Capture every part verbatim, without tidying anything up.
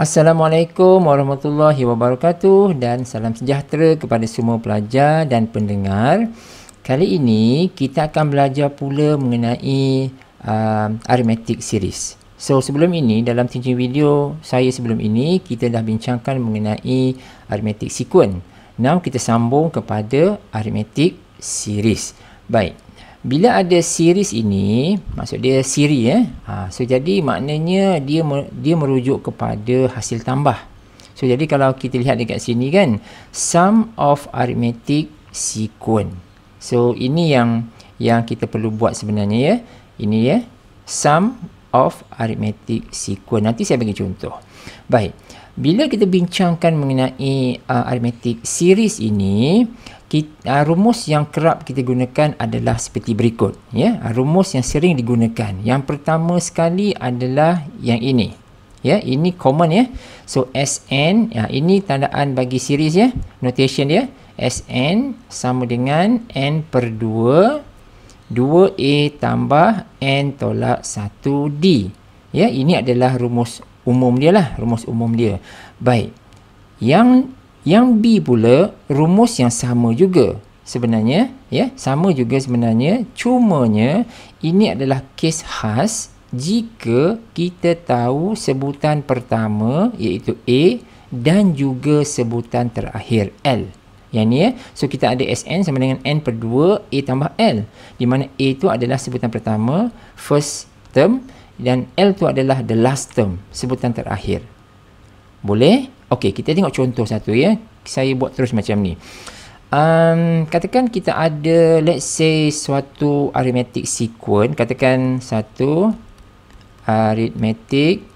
Assalamualaikum warahmatullahi wabarakatuh dan salam sejahtera kepada semua pelajar dan pendengar. Kali ini kita akan belajar pula mengenai uh, arithmetic series. So sebelum ini, dalam tinjau video saya sebelum ini, kita dah bincangkan mengenai arithmetic sequence. Now kita sambung kepada arithmetic series. Baik. Bila ada series ini, maksud dia siri eh. Ha, so jadi maknanya dia dia merujuk kepada hasil tambah. So jadi kalau kita lihat dekat sini kan, sum of arithmetic sequence. So ini yang yang kita perlu buat sebenarnya ya. Ini ya, sum of arithmetic sequence. Nanti saya bagi contoh. Baik. Bila kita bincangkan mengenai uh, arithmetic series ini, kita, uh, rumus yang kerap kita gunakan adalah seperti berikut ya. Uh, rumus yang sering digunakan. Yang pertama sekali adalah yang ini. Ya, ini common ya. So Sn, ya, ini tandaan bagi series ya. Notation dia Sn sama dengan n per dua dua a tambah n tolak satu d. Ya, ini adalah rumus umum dia lah, rumus umum dia. Baik. Yang yang B pula rumus yang sama juga sebenarnya ya, sama juga sebenarnya, cumanya ini adalah kes khas jika kita tahu sebutan pertama iaitu A dan juga sebutan terakhir L. Yang ni ya. So kita ada Sn sama dengan n per dua a tambah L, di mana A itu adalah sebutan pertama, first term, dan L tu adalah the last term, sebutan terakhir. Boleh? Okey, kita tengok contoh satu ya. Saya buat terus macam ni. Um, katakan kita ada, let's say, suatu arithmetic sequence. Katakan satu arithmetic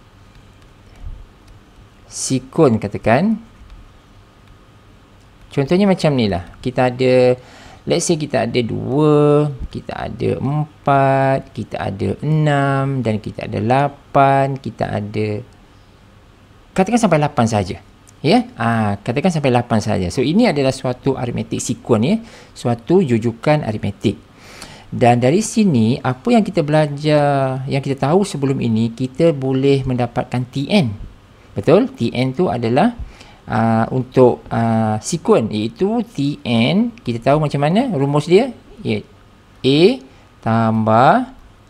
sequence, katakan. Contohnya macam ni lah. Kita ada, let's say kita ada dua, kita ada empat, kita ada enam, dan kita ada lapan, kita ada, katakan sampai lapan saja. Ya, ah, katakan sampai lapan saja. So ini adalah suatu arithmetic sequence ya, suatu jujukan aritmetik. Dan dari sini apa yang kita belajar, yang kita tahu sebelum ini, kita boleh mendapatkan Tn. Betul? Tn tu adalah Uh, untuk uh, sequence, iaitu Tn, kita tahu macam mana rumus dia, iaitu A tambah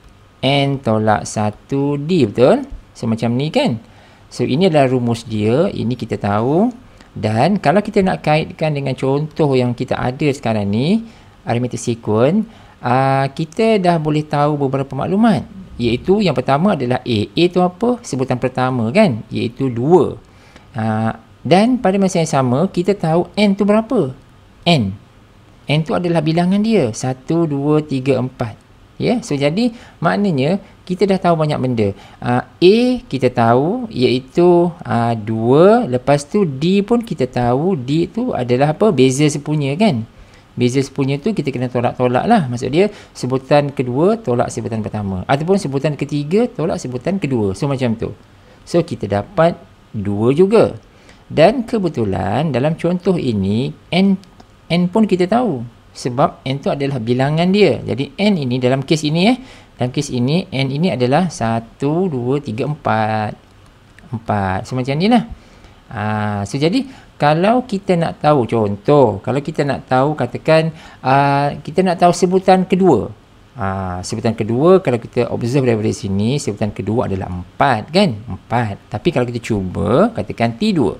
n tolak satu d, betul? So macam ni kan. So ini adalah rumus dia, ini kita tahu. Dan kalau kita nak kaitkan dengan contoh yang kita ada sekarang ni, arithmetic sequence, uh, kita dah boleh tahu beberapa maklumat, iaitu yang pertama adalah A. A tu apa? Sebutan pertama kan, iaitu dua. uh, Dan pada masa yang sama, kita tahu n tu berapa? N. N tu adalah bilangan dia. satu, dua, tiga, empat. Ya, so jadi maknanya kita dah tahu banyak benda. Uh, A kita tahu iaitu uh, dua. Lepas tu D pun kita tahu. D tu adalah apa? Beza sepunya kan? Beza sepunya tu kita kena tolak-tolak lah. Maksud dia sebutan kedua tolak sebutan pertama. Ataupun sebutan ketiga tolak sebutan kedua. So macam tu. So kita dapat dua juga. Dan kebetulan dalam contoh ini n n pun kita tahu sebab n tu adalah bilangan dia. Jadi n ini dalam kes ini eh dalam kes ini n ini adalah satu, dua, tiga, empat. empat. So macam inilah. Ah, so jadi kalau kita nak tahu contoh, kalau kita nak tahu katakan uh, kita nak tahu sebutan kedua. Ah, sebutan kedua kalau kita observe daripada sini, sebutan kedua adalah empat kan? empat. Tapi kalau kita cuba katakan T dua.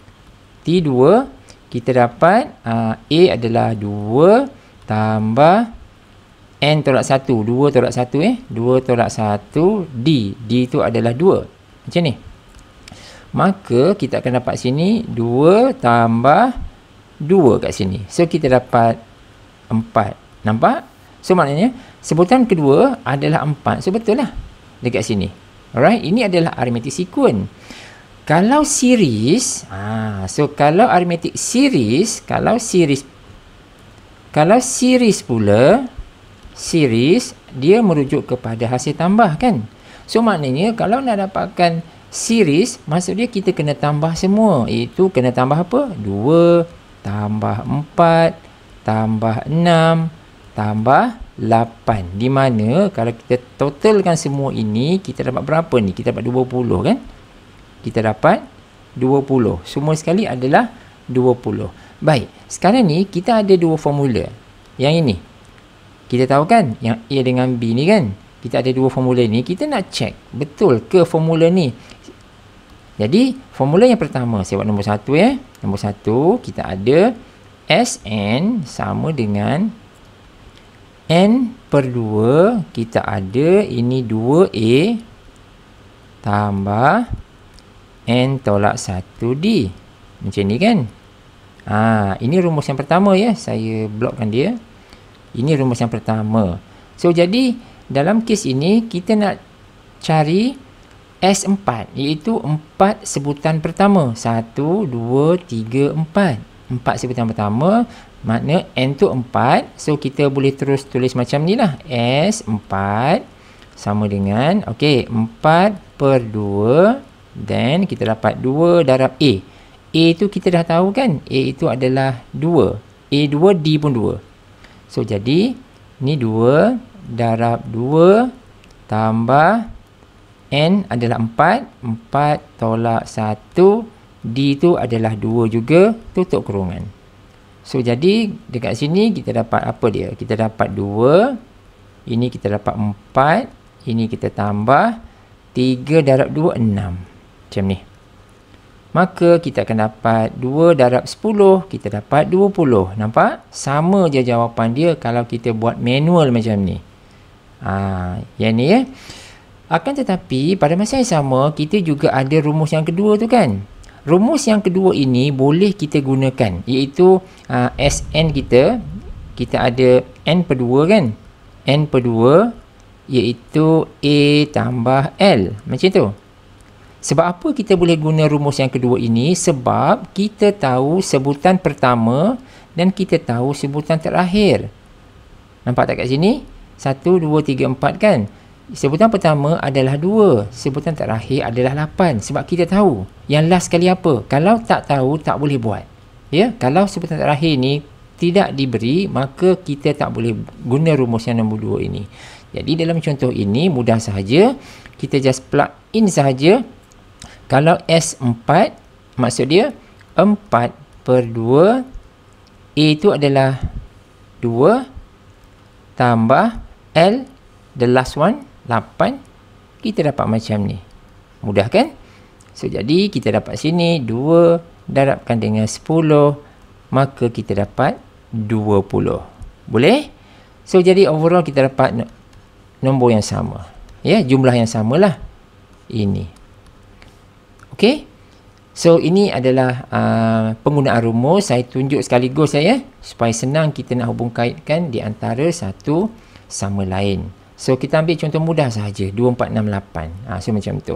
T dua kita dapat uh, A adalah dua tambah n tolak satu. dua tolak satu eh. dua tolak satu D. D itu adalah dua. Macam ni. Maka kita akan dapat sini dua tambah dua kat sini. So kita dapat empat. Nampak? So maknanya sebutan kedua adalah empat. So betul lah dekat sini. Alright, ini adalah arithmetic sequence. Kalau series, ah, so kalau arithmetic series, kalau series, kalau series pula, series dia merujuk kepada hasil tambah kan. So maknanya kalau nak dapatkan series, maksud dia kita kena tambah semua. Iaitu kena tambah apa? dua tambah empat tambah enam tambah lapan. Di mana kalau kita totalkan semua ini, kita dapat berapa ni? Kita dapat dua puluh kan? Kita dapat dua puluh. Semua sekali adalah dua puluh. Baik, sekarang ni kita ada dua formula. Yang ini, kita tahu kan, yang A dengan B ni kan, kita ada dua formula ni, kita nak check betul ke formula ni. Jadi, formula yang pertama, saya buat nombor satu ya. Nombor satu, kita ada S N sama dengan N per dua, kita ada ini dua A tambah N tolak satu D. Macam ni kan? Ha, ini rumus yang pertama ya. Saya blokkan dia. Ini rumus yang pertama. So, jadi dalam kes ini, kita nak cari S empat, iaitu empat sebutan pertama. satu, dua, tiga, empat. empat sebutan pertama, makna N tu empat. So, kita boleh terus tulis macam ni lah. S empat sama dengan, ok, empat per dua. Then, kita dapat dua darab A. A tu kita dah tahu kan? A itu adalah dua. A dua, D pun dua. So, jadi, ni dua darab dua tambah N adalah empat. empat tolak satu. D tu adalah dua juga. Tutup kurungan. So, jadi, dekat sini kita dapat apa dia? Kita dapat dua. Ini kita dapat empat. Ini kita tambah. tiga darab dua, enam. Macam ni. Maka kita akan dapat dua darab sepuluh, kita dapat dua puluh. Nampak? Sama je jawapan dia kalau kita buat manual macam ni. Ha, yang ni ya. Akan tetapi, pada masa yang sama, kita juga ada rumus yang kedua tu kan. Rumus yang kedua ini boleh kita gunakan. Iaitu uh, S N kita, kita ada N per dua kan. N per dua, iaitu A tambah L. Macam tu. Sebab apa kita boleh guna rumus yang kedua ini? Sebab kita tahu sebutan pertama dan kita tahu sebutan terakhir. Nampak tak kat sini? satu, dua, tiga, empat kan? Sebutan pertama adalah dua. Sebutan terakhir adalah lapan. Sebab kita tahu. Yang last sekali apa? Kalau tak tahu, tak boleh buat. Ya? Kalau sebutan terakhir ni tidak diberi, maka kita tak boleh guna rumus yang nombor dua ini. Jadi dalam contoh ini, mudah sahaja. Kita just plug in sahaja. Kalau S empat, maksud dia empat per dua, A itu adalah dua, tambah L, the last one, lapan, kita dapat macam ni. Mudah kan? So, jadi kita dapat sini, dua darabkan dengan sepuluh, maka kita dapat dua puluh. Boleh? So, jadi overall kita dapat nombor yang sama. Ya, jumlah yang samalah. Ini. Okey, so ini adalah uh, penggunaan rumus. Saya tunjuk sekaligus saya supaya senang kita nak hubung kaitkan di antara satu sama lain. So kita ambil contoh mudah sahaja, dua, empat, enam, lapan. Ha, so macam tu.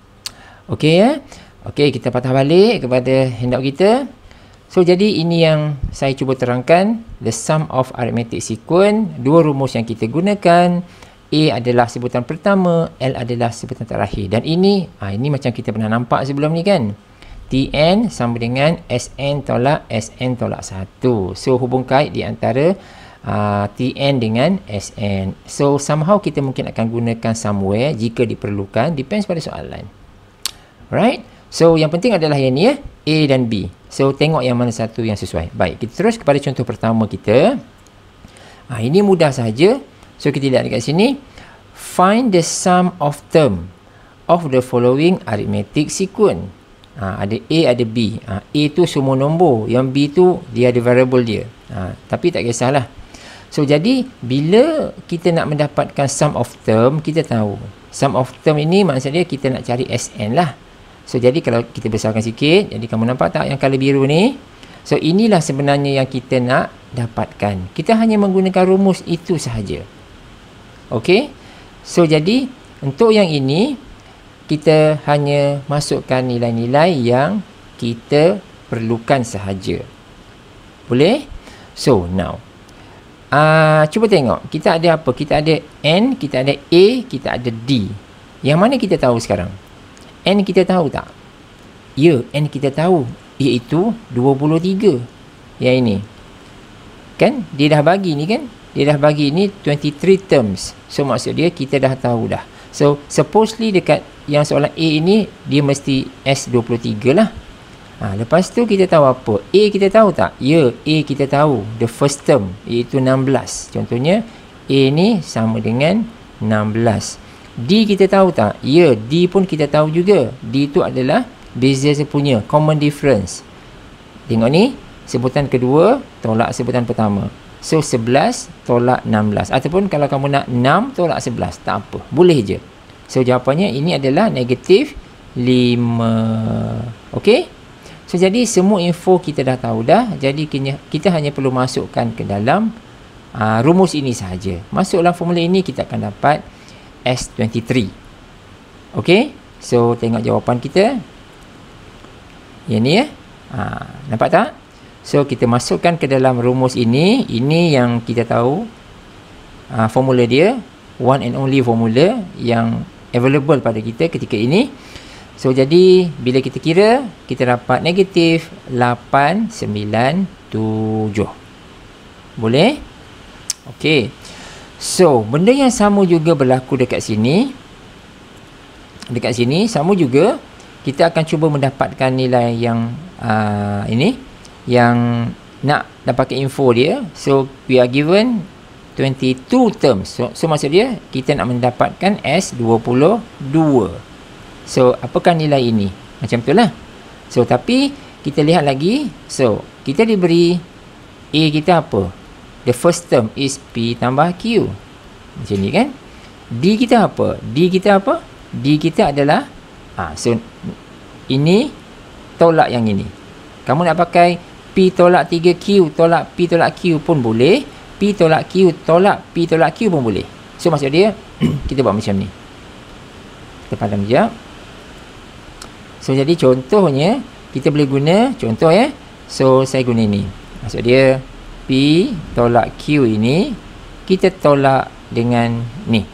Okey ya. Okey, kita patah balik kepada handout kita. So jadi ini yang saya cuba terangkan, the sum of arithmetic sequence. Dua rumus yang kita gunakan. A adalah sebutan pertama, L adalah sebutan terakhir. Dan ini, ha, ini macam kita pernah nampak sebelum ni kan. T N sama dengan S N tolak S N tolak satu. So, hubung kait di antara uh, T N dengan S N. So, somehow kita mungkin akan gunakan somewhere jika diperlukan. Depends pada soalan. Alright. So, yang penting adalah yang ni ya. A dan B. So, tengok yang mana satu yang sesuai. Baik, kita terus kepada contoh pertama kita. Ha, ini mudah sahaja. So, kita lihat dekat sini. Find the sum of term of the following arithmetic sequence. Ha, ada A, ada B. Ha, A tu semua nombor. Yang B tu, dia ada variable dia. Ha, tapi tak kisahlah. So, jadi, bila kita nak mendapatkan sum of term, kita tahu. Sum of term ini maksudnya kita nak cari S N lah. So, jadi kalau kita besarkan sikit. Jadi, kamu nampak tak yang colour biru ni? So, inilah sebenarnya yang kita nak dapatkan. Kita hanya menggunakan rumus itu sahaja. Okey, so jadi untuk yang ini kita hanya masukkan nilai-nilai yang kita perlukan sahaja. Boleh? So now, uh, cuba tengok kita ada apa? Kita ada N, kita ada A, kita ada D. Yang mana kita tahu sekarang? N kita tahu tak? Ya, N kita tahu, iaitu dua puluh tiga. Yang ini kan dia dah bagi ni kan? Dia dah bagi ni twenty-three terms. So, maksud dia kita dah tahu dah. So, supposedly dekat yang soalan A ini, dia mesti S dua puluh tiga lah. Ha, lepas tu kita tahu apa? A kita tahu tak? Ya, A kita tahu. The first term, iaitu enam belas. Contohnya, A ni sama dengan enam belas. D kita tahu tak? Ya, D pun kita tahu juga. D itu adalah beza sepunya, common difference. Tengok ni, sebutan kedua tolak sebutan pertama. So, sebelas tolak enam belas. Ataupun kalau kamu nak enam tolak sebelas, tak apa. Boleh je. So, jawapannya ini adalah negatif lima. Okey? So, jadi semua info kita dah tahu dah. Jadi, kita hanya perlu masukkan ke dalam uh, rumus ini sahaja. Masuk dalam formula ini, kita akan dapat S dua puluh tiga. Okey? So, tengok jawapan kita. Yang ni ya. Ha, nampak tak? So, kita masukkan ke dalam rumus ini. Ini yang kita tahu. Uh, formula dia. One and only formula yang available pada kita ketika ini. So, jadi bila kita kira, kita dapat negatif lapan sembilan tujuh. Boleh? Okey. So, benda yang sama juga berlaku dekat sini. Dekat sini, sama juga. Kita akan cuba mendapatkan nilai yang uh, ini. Yang nak dapatkan info dia. So, we are given twenty-two terms. So, so maksud dia, kita nak mendapatkan S dua puluh dua. So, apakah nilai ini? Macam itulah. So, tapi kita lihat lagi. So, kita diberi A kita apa? The first term is P tambah Q. Macam ni kan? D kita apa? D kita apa? D kita adalah ah, so, ini tolak yang ini. Kamu nak pakai P tolak tiga Q tolak P tolak Q pun boleh. P tolak Q tolak P tolak Q pun boleh. So, maksud dia, kita buat macam ni. Kita padam sekejap. So, jadi contohnya, kita boleh guna, contoh ya. So, saya guna ni. Maksud dia, P tolak Q ini, kita tolak dengan ni.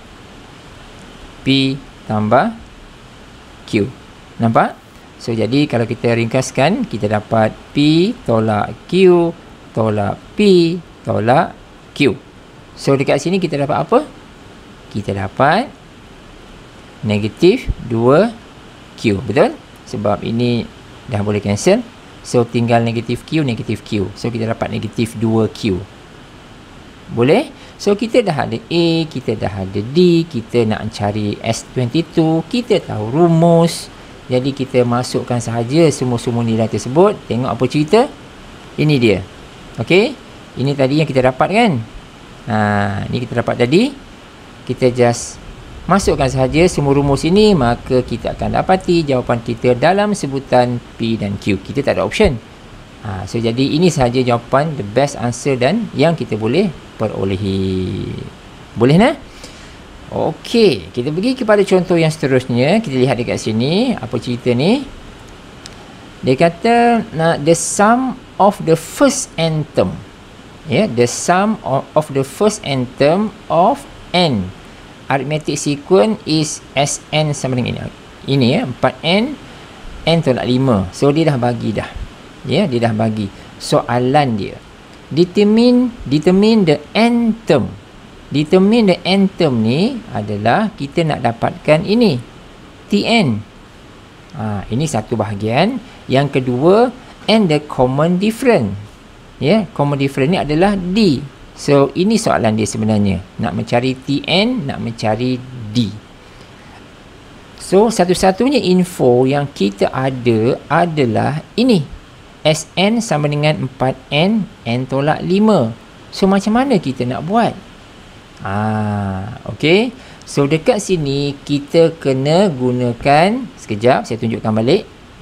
P tambah Q. Nampak? So, jadi kalau kita ringkaskan, kita dapat P tolak Q tolak P tolak Q. So, dekat sini kita dapat apa? Kita dapat negatif dua Q. Betul? Sebab ini dah boleh cancel. So, tinggal negatif Q, negatif Q. So, kita dapat negatif dua Q. Boleh? So, kita dah ada A, kita dah ada D, kita nak cari S dua puluh dua, kita tahu rumus. Jadi, kita masukkan sahaja semua-semua nilai tersebut. Tengok apa cerita. Ini dia. Okey? Ini tadi yang kita dapat kan? Ha, ini kita dapat tadi. Kita just masukkan sahaja semua rumus ini, maka kita akan dapati jawapan kita dalam sebutan P dan Q. Kita tak ada option. Ha, so, jadi ini sahaja jawapan, the best answer dan yang kita boleh perolehi. Boleh nak? Okey, kita pergi kepada contoh yang seterusnya. Kita lihat dekat sini, apa cerita ni. Dia kata, nah, the sum of the first n term. Ya, yeah, the sum of, of the first n term of n. Arithmetic sequence is Sn sama dengan ini. Ini ya, empat n, n tolak lima. So, dia dah bagi dah. Ya, yeah, dia dah bagi. Soalan dia. Determine, determine the n term. Determine the n term ni adalah kita nak dapatkan ini. Tn. Ha, ini satu bahagian. Yang kedua, and the common difference. Ya, yeah, common difference ni adalah D. So, ini soalan dia sebenarnya. Nak mencari Tn, nak mencari D. So, satu-satunya info yang kita ada adalah ini. Sn sama dengan empat n, n tolak lima. So, macam mana kita nak buat? Ah, okey. So, dekat sini kita kena gunakan, sekejap saya tunjukkan balik.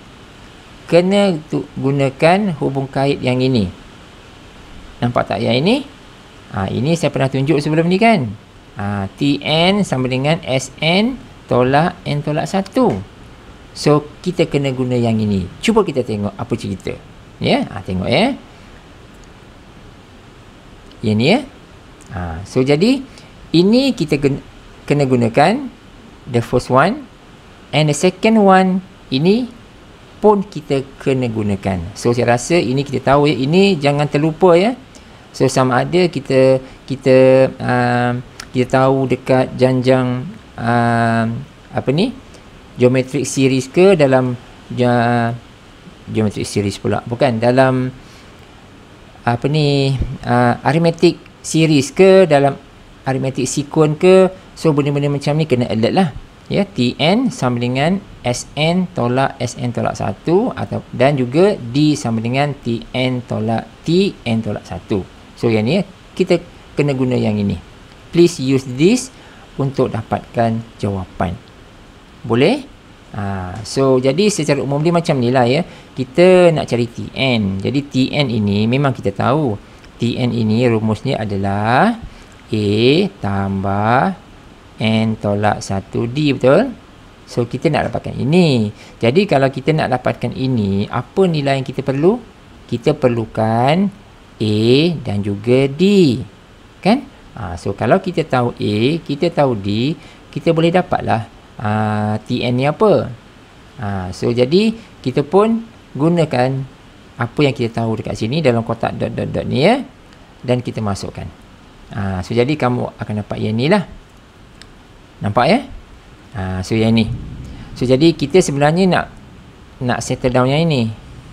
Kena tu, gunakan hubung kait yang ini. Nampak tak yang ini? Ha, ini saya pernah tunjuk sebelum ni kan. Ha, Tn sama dengan Sn tolak n tolak satu. So, kita kena guna yang ini. Cuba kita tengok apa cerita. Ya, ha, tengok ya. Yang ni ya. Ha, so, jadi, ini kita kena gunakan the first one. And the second one, ini pun kita kena gunakan. So, saya rasa ini kita tahu ya. Ini jangan terlupa ya. So, sama ada kita kita uh, kita tahu dekat janjang uh, apa ni, geometric series ke dalam uh, geometric series pula. Bukan dalam apa ni uh, arithmetic series ke, dalam arithmetic sequence ke. So benda-benda macam ni kena alert lah. Ya, Tn sama dengan Sn tolak Sn tolak satu, atau dan juga D sama dengan Tn tolak Tn tolak satu. So yang ni kita kena guna yang ini. Please use this untuk dapatkan jawapan. Boleh? Ha, so jadi secara umum dia macam ni lah ya. Kita nak cari Tn. Jadi Tn ini memang kita tahu. Tn ini rumusnya adalah A tambah N tolak satu D, betul? So kita nak dapatkan ini. Jadi kalau kita nak dapatkan ini, apa nilai yang kita perlu? Kita perlukan A dan juga D, kan? Ha, so kalau kita tahu A, kita tahu D, kita boleh dapatlah ha, Tn ni apa. Ha, so jadi kita pun gunakan apa yang kita tahu dekat sini dalam kotak dot dot dot ni ya, dan kita masukkan. Ha, so jadi kamu akan dapat yang ni lah. Nampak ya? Ha, so yang ni. So jadi kita sebenarnya nak nak settle down yang ini.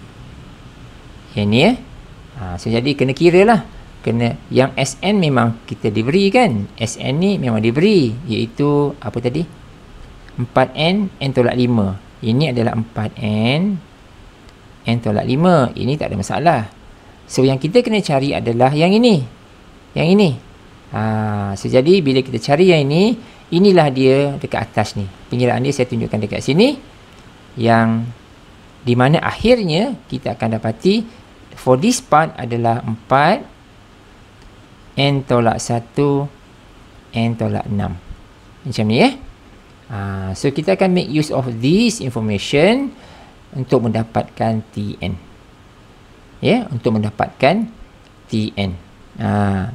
Yang ni ya. Ha, so jadi kena kira lah. Kena yang Sn memang kita diberi kan. Sn ni memang diberi, iaitu apa tadi? empat N N tolak lima. Ini adalah empat N N tolak lima. Ini tak ada masalah. So yang kita kena cari adalah yang ini. Yang ini. Ha, so jadi bila kita cari yang ini, inilah dia dekat atas ni. Pengiraan dia saya tunjukkan dekat sini. Yang di mana akhirnya kita akan dapati for this part adalah empat N tolak satu N tolak enam. Macam ni eh. Ha, so kita akan make use of this information untuk mendapatkan Tn. Ya, yeah, untuk mendapatkan Tn. Ha.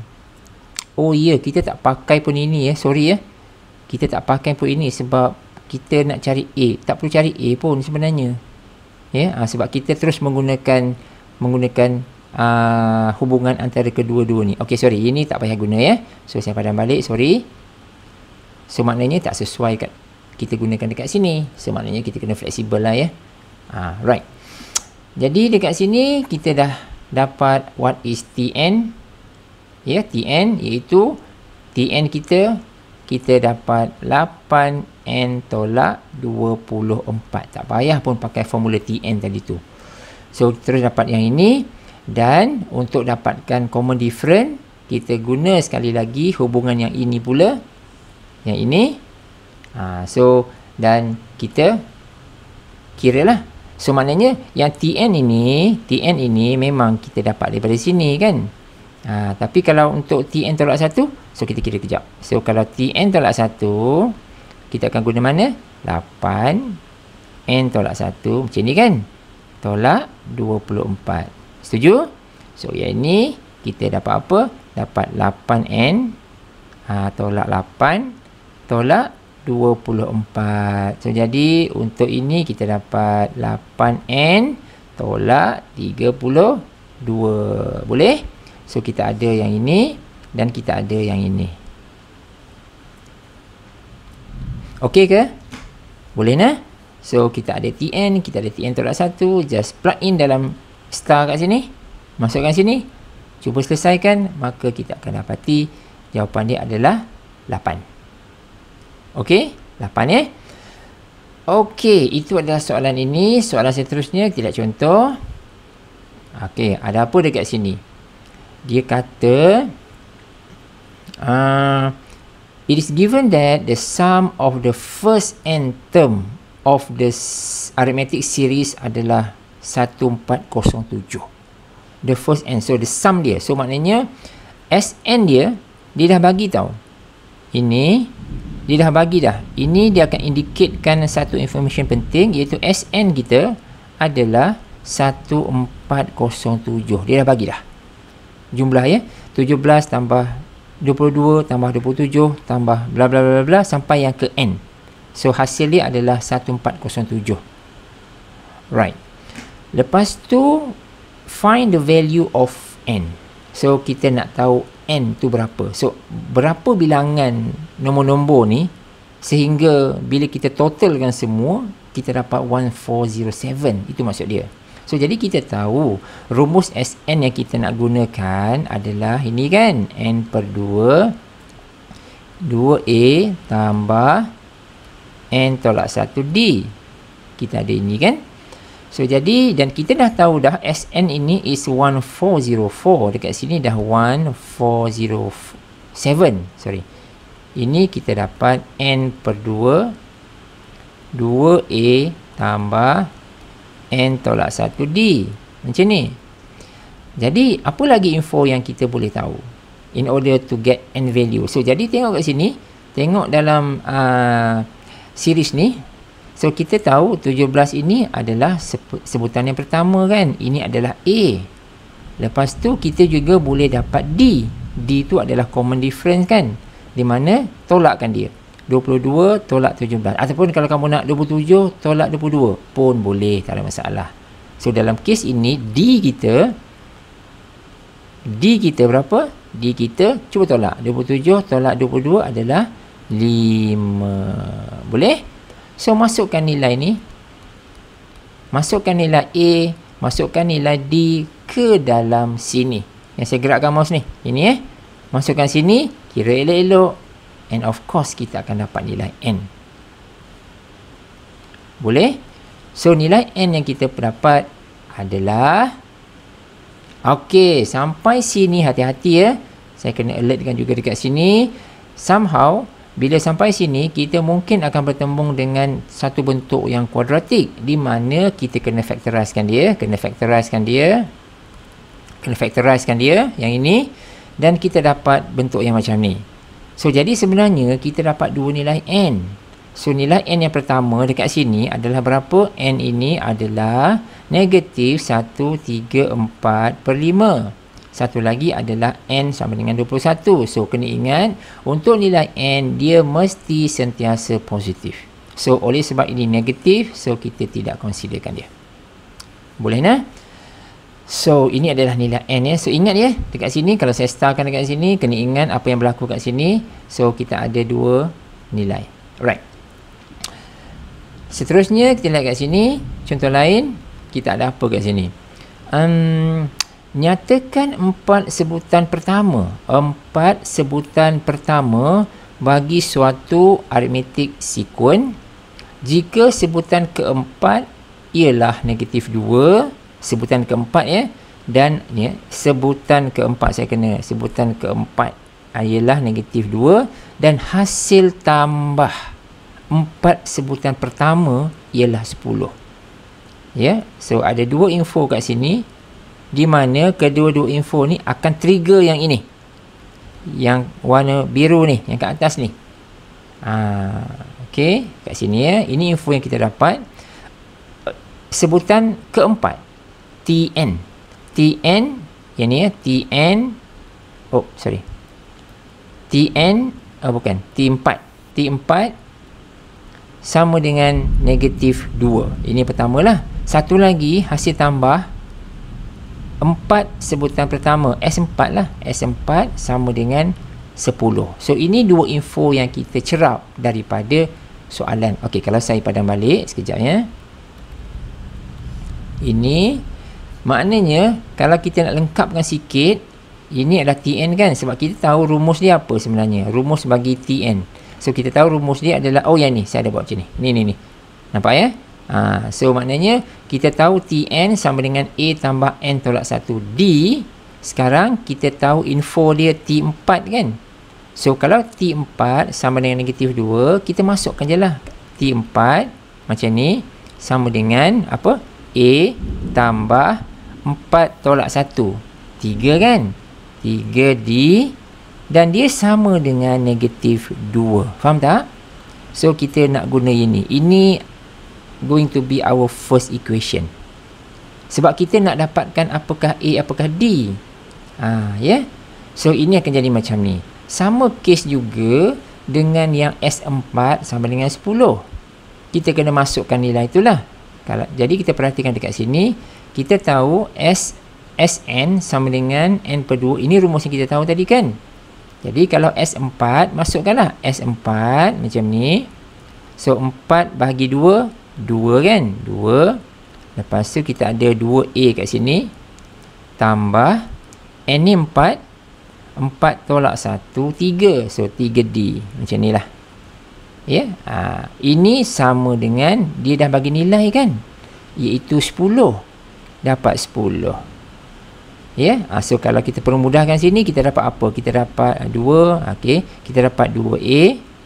Oh ya, yeah, kita tak pakai pun ini ya. Sorry ya. Kita tak pakai pun ini sebab kita nak cari A. Tak perlu cari A pun sebenarnya. Ya, yeah? ha, sebab kita terus menggunakan menggunakan uh, hubungan antara kedua-dua ni. Okey, sorry. Ini tak payah guna ya. So saya padam balik, sorry. So maknanya tak sesuai kat kita gunakan dekat sini. So maknanya kita kena fleksibel lah ya. Ha, right. Jadi dekat sini kita dah dapat what is Tn. Ya, Tn iaitu Tn kita kita dapat lapan N tolak dua puluh empat. Tak payah pun pakai formula Tn tadi tu. So terus dapat yang ini, dan untuk dapatkan common difference kita guna sekali lagi hubungan yang ini pula. Yang ini. Ha, so dan kita kira lah. So maknanya yang Tn ini, Tn ini memang kita dapat daripada sini kan. Ha, tapi kalau untuk Tn tolak satu, so kita kira kejap. So kalau Tn tolak satu, kita akan guna mana? lapan N tolak satu. Macam ni kan? Tolak dua puluh empat. Setuju? So yang ni kita dapat apa? Dapat lapan N ha, tolak lapan tolak dua puluh empat. So jadi untuk ini kita dapat lapan N tolak tiga puluh dua. Boleh? So kita ada yang ini dan kita ada yang ini. Okey ke? Boleh nah? So kita ada Tn, kita ada Tn tolak satu. Just plug in dalam star kat sini. Masukkan sini. Cuba selesaikan. Maka kita akan dapati jawapan dia adalah lapan. Okey? lapan eh? Okey, itu adalah soalan ini. Soalan seterusnya kita lihat contoh. Okey, ada apa dekat sini? Dia kata uh, it is given that the sum of the first n term of the arithmetic series adalah seribu empat ratus tujuh. The first n, so the sum dia. So maknanya Sn dia, dia dah bagi tau. Ini dia dah bagi dah. Ini dia akan indicate-kan satu information penting, iaitu Sn kita adalah seribu empat ratus tujuh. Dia dah bagi dah. Jumlah ya, tujuh belas tambah dua puluh dua tambah dua puluh tujuh tambah bla bla bla bla sampai yang ke n. So hasil dia adalah seribu empat ratus tujuh. Right. Lepas tu find the value of n. So kita nak tahu n tu berapa. So berapa bilangan nombor-nombor ni sehingga bila kita totalkan semua kita dapat seribu empat ratus tujuh. Itu maksud dia. So, jadi kita tahu rumus S N yang kita nak gunakan adalah ini kan. N per dua. dua A tambah N tolak satu D. Kita ada ini kan. So, jadi dan kita dah tahu dah S N ini is one four zero four. Dekat sini dah one four zero seven. Sorry. Ini kita dapat N per dua. dua A tambah N tolak satu D. Macam ni. Jadi, apa lagi info yang kita boleh tahu? In order to get N value. So, jadi tengok kat sini. Tengok dalam uh, series ni. So, kita tahu tujuh belas ini adalah sebutan yang pertama kan. Ini adalah A. Lepas tu, kita juga boleh dapat D. D tu adalah common difference kan. Di mana tolakkan dia. dua puluh dua tolak tujuh belas. Ataupun kalau kamu nak dua puluh tujuh tolak dua puluh dua. Pun boleh. Tak ada masalah. So, dalam kes ini, D kita. D kita berapa? D kita, cuba tolak. dua puluh tujuh tolak dua puluh dua adalah lima. Boleh? So, masukkan nilai ni. Masukkan nilai A. Masukkan nilai D ke dalam sini. Yang saya gerakkan mouse ni. Ini eh. Masukkan sini. Kira elok-elok. And of course, kita akan dapat nilai N. Boleh? So, nilai N yang kita dapat adalah... Okey, sampai sini hati-hati ya. Saya kena alertkan juga dekat sini. Somehow... Bila sampai sini, kita mungkin akan bertembung dengan satu bentuk yang kuadratik. Di mana kita kena factorizekan dia. Kena factorizekan dia. Kena factorizekan dia. Yang ini. Dan kita dapat bentuk yang macam ni. So, jadi sebenarnya kita dapat dua nilai N. So, nilai N yang pertama dekat sini adalah berapa? N ini adalah negatif satu, tiga, empat per lima. Satu lagi adalah N sama dengan dua puluh satu. So, kena ingat, untuk nilai N, dia mesti sentiasa positif. So, oleh sebab ini negatif, so kita tidak considerkan dia. Boleh nak? So, ini adalah nilai N ya. So, ingat ya, dekat sini, kalau saya starkan dekat sini, kena ingat apa yang berlaku kat sini. So, kita ada dua nilai. Alright. Seterusnya, kita lihat kat sini. Contoh lain, kita ada apa kat sini? Um... Nyatakan empat sebutan pertama. Empat sebutan pertama bagi suatu aritmetik sekuen. Jika sebutan keempat ialah negatif dua. Sebutan keempat ya. Dan ya, sebutan keempat saya kena. Sebutan keempat ialah negatif dua. Dan hasil tambah empat sebutan pertama ialah sepuluh. Ya. So, ada dua info kat sini. Di mana kedua-dua info ni akan trigger yang ini. Yang warna biru ni. Yang kat atas ni. Ha, Okey. Kat sini ya. Ini info yang kita dapat. Sebutan keempat. T N. T N. Yang ni ya. T N. Oh, sorry. T N. Oh, bukan. T empat. T empat. Sama dengan negatif dua. Ini pertama lah. Satu lagi hasil tambah. Empat sebutan pertama S empat lah. S empat sama dengan sepuluh. So, ini dua info yang kita cerap daripada soalan. Okey, kalau saya padam balik sekejap ya. Ini maknanya kalau kita nak lengkapkan sikit, ini adalah T N kan. Sebab kita tahu rumus dia apa sebenarnya. Rumus bagi T N. So, kita tahu rumus dia adalah, oh yang ni, saya ada buat macam ni. Ni, ni, ni. Nampak ya? Ha, so, maknanya kita tahu T N sama dengan A tambah N tolak satu D. Sekarang kita tahu info dia T empat kan. So, kalau T empat sama dengan negatif dua, kita masukkan je lah. T empat macam ni sama dengan apa? A tambah empat tolak satu. tiga kan? tiga D. Dan dia sama dengan negatif dua. Faham tak? So, kita nak guna ini. Ini going to be our first equation. Sebab kita nak dapatkan apakah A, apakah D. Ha, ya? Yeah? So, ini akan jadi macam ni. Sama kes juga dengan yang S empat sama dengan sepuluh. Kita kena masukkan nilai itulah. Kalau, jadi, kita perhatikan dekat sini. Kita tahu S, Sn sama dengan N per dua. Ini rumus yang kita tahu tadi kan? Jadi, kalau S empat, masukkanlah S empat macam ni. So, empat bahagi dua, dua kan? dua. Lepas tu kita ada dua A kat sini. Tambah. N ni empat. empat tolak satu, tiga. So, tiga D. Macam ni lah. Ya. Yeah? Ha, ini sama dengan, dia dah bagi nilai kan? Iaitu sepuluh. Dapat sepuluh. Ya. Yeah? Ha, so, kalau kita permudahkan sini, kita dapat apa? Kita dapat dua. Okey. Kita dapat dua A.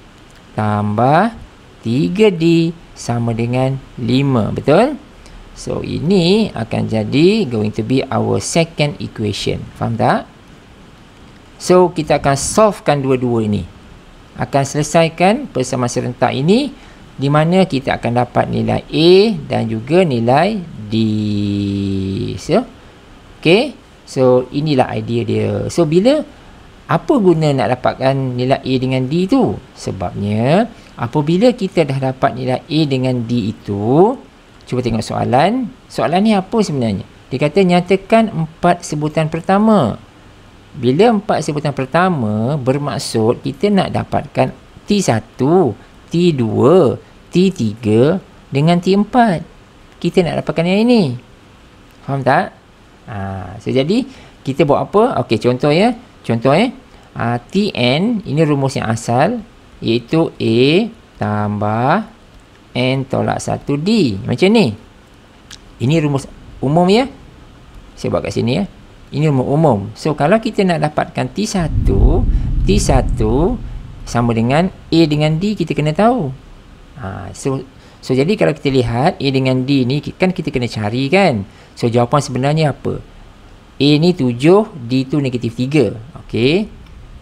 Tambah tiga D. Sama dengan lima. Betul? So, ini akan jadi going to be our second equation. Faham tak? So, kita akan solvekan dua-dua ini. Akan selesaikan persamaan serentak ini, di mana kita akan dapat nilai A dan juga nilai D. So, okay. So, inilah idea dia. So, bila, apa guna nak dapatkan nilai A dengan D tu? Sebabnya, apabila kita dah dapat nilai A dengan D itu, cuba tengok soalan. Soalan ni apa sebenarnya? Dia kata nyatakan empat sebutan pertama. Bila empat sebutan pertama, bermaksud kita nak dapatkan T satu, T dua, T tiga dengan T empat. Kita nak dapatkan yang ini. Faham tak? Ha, so, jadi, kita buat apa? Okey, contoh ya. Contoh ya. Ha, T N, ini rumus yang asal, iaitu A tambah N tolak satu D. Macam ni. Ini rumus umum ya. Saya buat kat sini ya. Ini rumus umum. So, kalau kita nak dapatkan T satu, T satu sama dengan A dengan D, kita kena tahu. Ha, so, so, jadi kalau kita lihat A dengan D ni, kan kita kena cari kan. So, jawapan sebenarnya apa? A ni tujuh, D tu negatif tiga. Okey.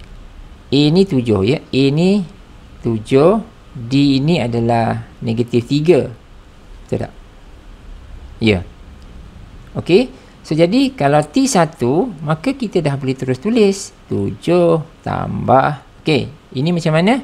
A ni tujuh ya. A ni tujuh, D ini adalah negatif tiga. Betul tak? Ya. Okey. So, jadi kalau T satu, maka kita dah boleh terus tulis. tujuh tambah. Okey. Ini macam mana?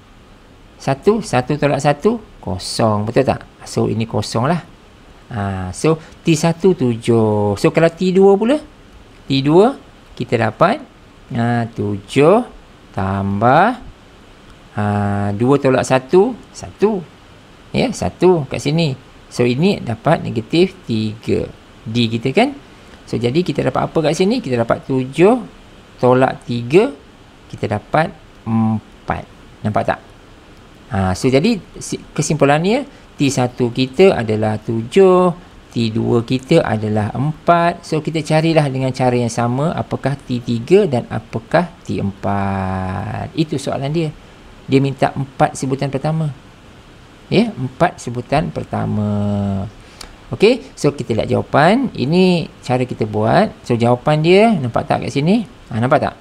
satu. satu tolak satu. Kosong. Betul tak? So, ini kosong lah. Ha, so, T satu tujuh. So, kalau T dua pula? T dua, kita dapat ha, tujuh tambah ha, dua tolak satu. satu. Ya, satu kat sini. So, ini dapat negatif tiga. D kita kan? So, jadi kita dapat apa kat sini? Kita dapat tujuh tolak tiga. Kita dapat empat. Nampak tak? Ha, so, jadi kesimpulannya, T satu kita adalah tujuh. T dua kita adalah empat. So, kita carilah dengan cara yang sama. Apakah T tiga dan apakah T empat. Itu soalan dia. Dia minta empat sebutan pertama. Ya, empat sebutan pertama. Okey, so kita lihat jawapan. Ini cara kita buat. So, jawapan dia, nampak tak kat sini? Ha, nampak tak?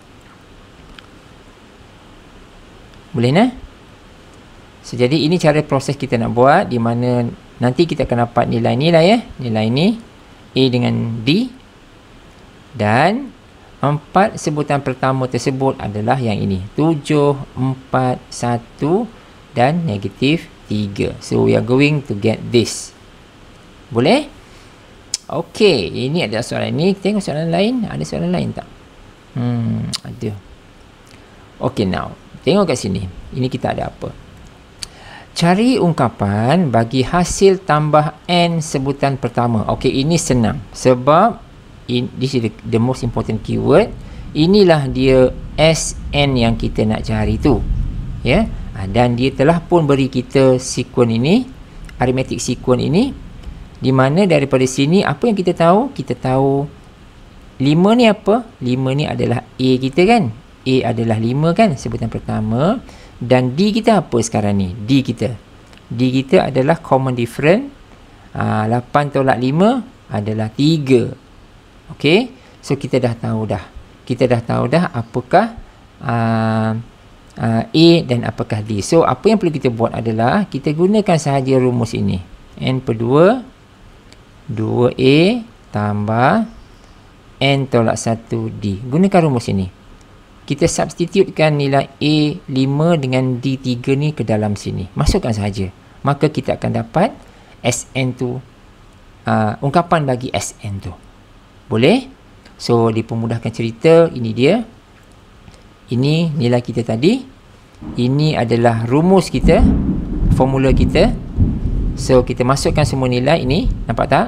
Boleh nah? So, jadi ini cara proses kita nak buat, di mana nanti kita akan dapat nilai-nilai ya. Nilai ni A dengan D. Dan empat sebutan pertama tersebut adalah yang ini. tujuh, empat, satu dan negatif tiga. So, we are going to get this. Boleh? Okey, ini ada soalan ni. Tengok soalan lain. Ada soalan lain tak? Hmm, ada. Okey, now. Tengok kat sini. Ini kita ada apa? Cari ungkapan bagi hasil tambah N sebutan pertama. Okey, ini senang. Sebab, in, this is the, the most important keyword. Inilah dia S N yang kita nak cari tu. Ya. Dan dia telah pun beri kita sequence ini. Arithmetic sequence ini. Di mana daripada sini, apa yang kita tahu? Kita tahu lima ni apa? lima ni adalah A kita kan? A adalah lima kan? Sebutan pertama. Dan D kita apa sekarang ni? D kita. D kita adalah common difference. Uh, lapan tolak lima adalah tiga. Okey? So, kita dah tahu dah. Kita dah tahu dah apakah uh, uh, A dan apakah D. So, apa yang perlu kita buat adalah, kita gunakan sahaja rumus ini. N per dua. dua A tambah N tolak satu D. Gunakan rumus ini. Kita substitutekan nilai A lima dengan D tiga ni ke dalam sini. Masukkan sahaja. Maka kita akan dapat S N tu. Uh, ungkapan bagi S N tu. Boleh? So, dipermudahkan cerita. Ini dia. Ini nilai kita tadi. Ini adalah rumus kita. Formula kita. So, kita masukkan semua nilai ini. Nampak tak?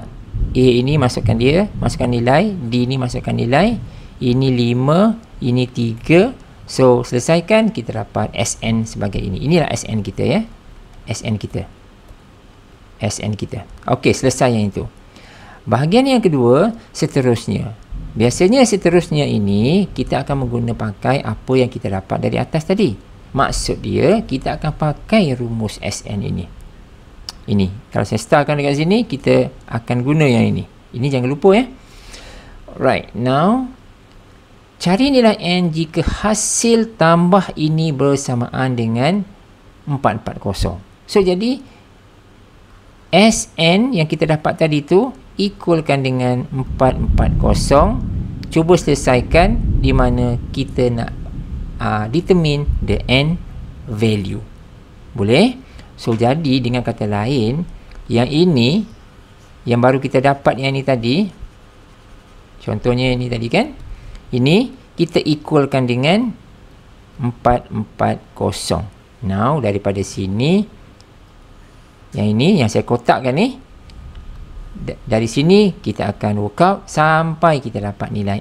A ini masukkan dia, masukkan nilai, D ni masukkan nilai, ini lima, ini tiga. So selesaikan, kita dapat S N sebagai ini. Inilah S N kita ya. S N kita. S N kita. Okey, selesai yang itu. Bahagian yang kedua, seterusnya. Biasanya seterusnya ini kita akan mengguna pakai apa yang kita dapat dari atas tadi. Maksud dia, kita akan pakai rumus S N ini. Ini, kalau saya startkan dekat sini, kita akan guna yang ini. Ini jangan lupa ya. Right, now cari nilai N jika hasil tambah ini bersamaan dengan empat empat kosong. So, jadi S N yang kita dapat tadi tu equalkan dengan empat empat kosong. Cuba selesaikan di mana kita nak uh, determine the N value. Boleh? So, jadi dengan kata lain, yang ini, yang baru kita dapat yang ini tadi, contohnya ini tadi kan, ini kita equalkan dengan empat empat kosong. Now, daripada sini, yang ini, yang saya kotakkan ni, dari sini kita akan work out sampai kita dapat nilai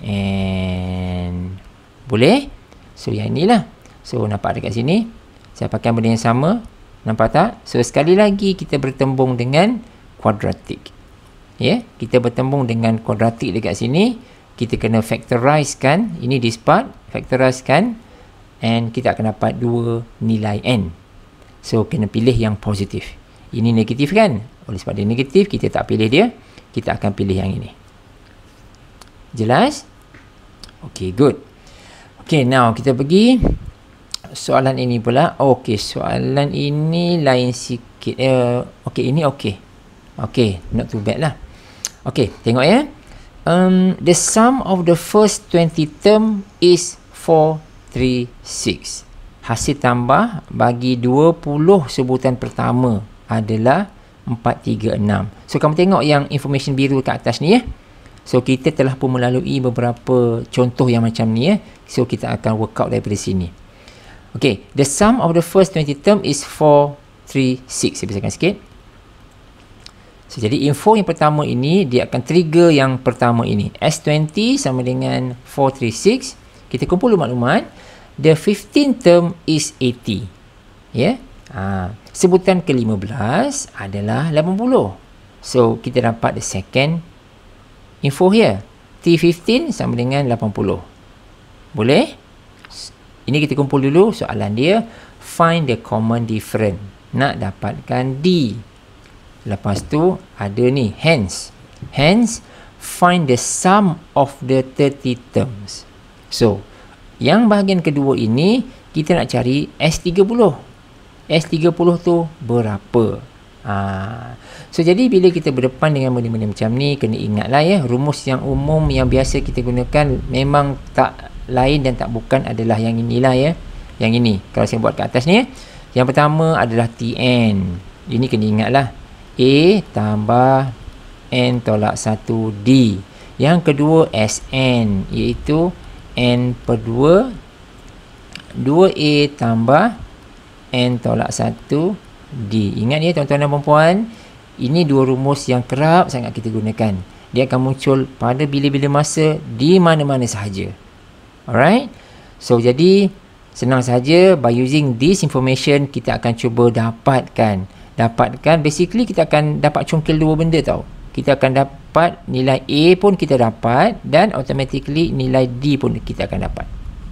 N. Boleh? So, yang inilah. So, nampak dekat sini, saya pakai benda yang sama. Nampak tak? So, sekali lagi kita bertembung dengan kuadratik. Ya, yeah? Kita bertembung dengan kuadratik dekat sini. Kita kena factorize kan. Ini this part. Factorize kan. And kita akan dapat dua nilai N. So, kena pilih yang positif. Ini negatif kan? Oleh sebab dia negatif, kita tak pilih dia. Kita akan pilih yang ini. Jelas? Okay, good. Okay, now kita pergi soalan ini pula. Okey, soalan ini lain sikit. Uh, Okey, ini okey. Okey, not too bad lah. Okey, tengok ya. Um, the sum of the first twenty term is four three six. Hasil tambah bagi dua puluh sebutan pertama adalah empat tiga enam. So, kamu tengok yang information biru kat atas ni ya. So, kita telah pun melalui beberapa contoh yang macam ni ya. So, kita akan work out daripada sini. Okay, the sum of the first twenty term is four three six. Saya besarkan sikit. So, jadi info yang pertama ini, dia akan trigger yang pertama ini. S twenty sama dengan four three six. Kita kumpul maklumat. The fifteen term is eighty. Ya. Yeah? Ha. Sebutan ke lima belas adalah lapan puluh. So, kita dapat the second info here. T fifteen sama dengan lapan puluh. Boleh? Ini kita kumpul dulu soalan dia. Find the common difference. Nak dapatkan D. Lepas tu ada ni. Hence. Hence, find the sum of the thirty terms. So, yang bahagian kedua ini, kita nak cari S tiga puluh. S tiga puluh tu berapa? Ha. So, jadi bila kita berdepan dengan benda-benda macam ni, kena ingatlah ya, rumus yang umum yang biasa kita gunakan memang tak lain dan tak bukan adalah yang inilah ya. Yang ini. Kalau saya buat kat atas ni, yang pertama adalah T N. Ini kena ingatlah. A tambah N tolak satu D. Yang kedua S N, iaitu N per dua. dua A tambah N tolak satu D. Ingat ya tuan-tuan dan puan-puan, ini dua rumus yang kerap sangat kita gunakan. Dia akan muncul pada bila-bila masa di mana-mana sahaja. Alright. So, jadi senang saja, by using this information kita akan cuba dapatkan. Dapatkan, basically kita akan dapat congkil dua benda tau. Kita akan dapat nilai A pun kita dapat, dan automatically nilai D pun kita akan dapat.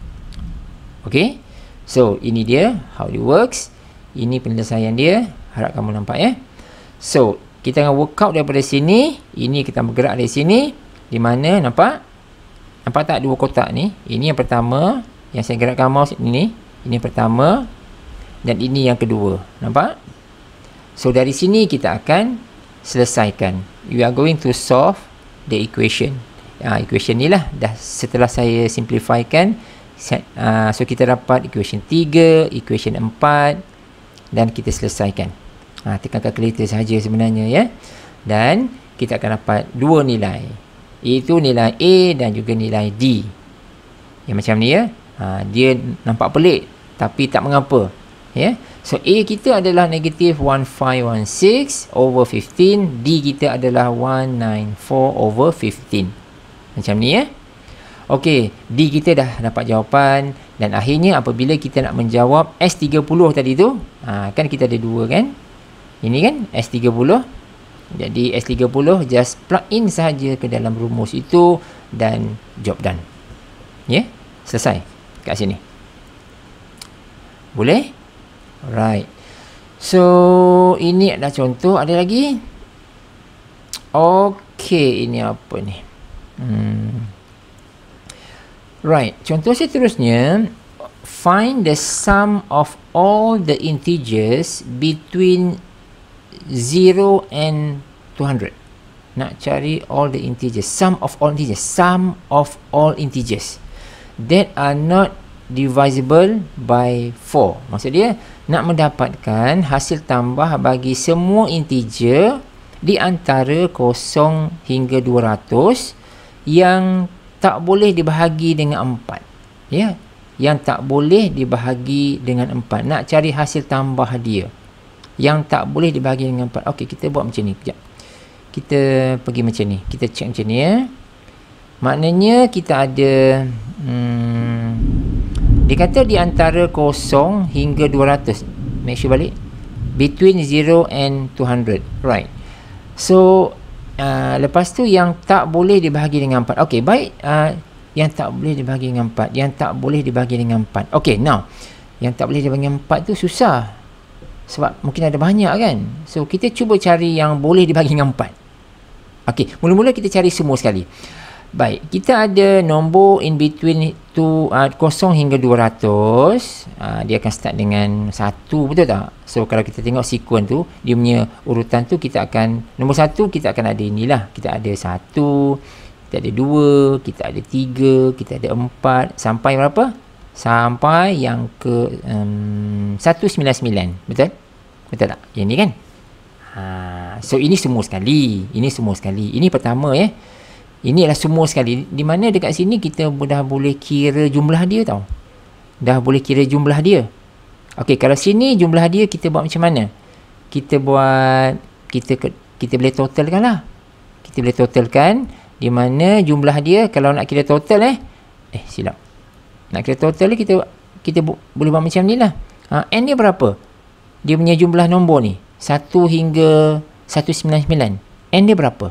Okay. So, ini dia how it works. Ini penyelesaian dia. Harap kamu nampak ya. So, kita akan work out daripada sini. Ini kita bergerak dari sini. Di mana, nampak? Nampak tak dua kotak ni? Ini yang pertama. Yang saya gerakkan mouse ini. Ini yang pertama. Dan ini yang kedua. Nampak? So, dari sini kita akan selesaikan. We are going to solve the equation. Uh, equation ni lah. Dah setelah saya simplifykan. Uh, so, kita dapat equation tiga, equation empat. Dan kita selesaikan. Ha, tekan calculator sahaja sebenarnya ya. Dan kita akan dapat dua nilai. Iaitu nilai A dan juga nilai D. Yang macam ni ya. Ha, dia nampak pelik. Tapi tak mengapa. Ya. Yeah? So A kita adalah negative one five one six over fifteen. D kita adalah one nine four over fifteen. Macam ni ya. Okey, D kita dah dapat jawapan. Dan akhirnya apabila kita nak menjawab S tiga puluh tadi tu, ha, kan kita ada dua kan. Ini kan S tiga puluh. Jadi S tiga puluh just plug in sahaja ke dalam rumus itu dan job done. Ya, yeah? Selesai kat sini. Boleh? Right. So, ini adalah contoh. Ada lagi? Okey, ini apa ni? Hmm. Right. Contoh seterusnya, find the sum of all the integers between zero and two hundred. Nak cari all the integers. Sum of all integers. Sum of all integers that are not divisible by four. Maksud dia, nak mendapatkan hasil tambah bagi semua integer di antara kosong hingga dua ratus yang tak boleh dibahagi dengan empat. Ya, yang tak boleh dibahagi dengan empat. Nak cari hasil tambah dia yang tak boleh dibahagi dengan empat. Okey, kita buat macam ni. Kejap. Kita pergi macam ni. Kita check macam ni ya. Maknanya kita ada hmm, dia kata di antara kosong hingga dua ratus. Make sure balik. Between zero and two hundred. Right. So Uh, lepas tu yang tak boleh dibahagi dengan empat. Okey, baik. Uh, yang tak boleh dibahagi dengan empat. Yang tak boleh dibahagi dengan empat. Okey, now. Yang tak boleh dibahagi dengan empat tu susah. Sebab mungkin ada banyak kan. So, kita cuba cari yang boleh dibahagi dengan empat. Okey, mula-mula kita cari semua sekali. Baik, kita ada nombor in between tu uh, kosong hingga dua ratus. Uh, dia akan start dengan satu, betul tak? So, kalau kita tengok sequence tu, dia punya urutan tu kita akan, nombor satu kita akan ada inilah. Kita ada satu, kita ada dua, kita ada tiga, kita ada empat. Sampai berapa? Sampai yang ke um, seratus sembilan puluh sembilan. Betul? Betul tak? Yang ni kan? Ha, so, ini semua sekali. Ini semua sekali. Ini pertama ya. Ini adalah semua sekali. Di mana dekat sini kita dah boleh kira jumlah dia tau. Dah boleh kira jumlah dia. Okey, kalau sini jumlah dia kita buat macam mana? Kita buat, kita kita boleh totalkan lah. Kita boleh totalkan. Di mana jumlah dia, kalau nak kira total eh. Eh, silap. Nak kira total ni kita kita bu, boleh buat macam ni lah. Ha, N dia berapa? Dia punya jumlah nombor ni. satu hingga seratus sembilan puluh sembilan. N dia berapa?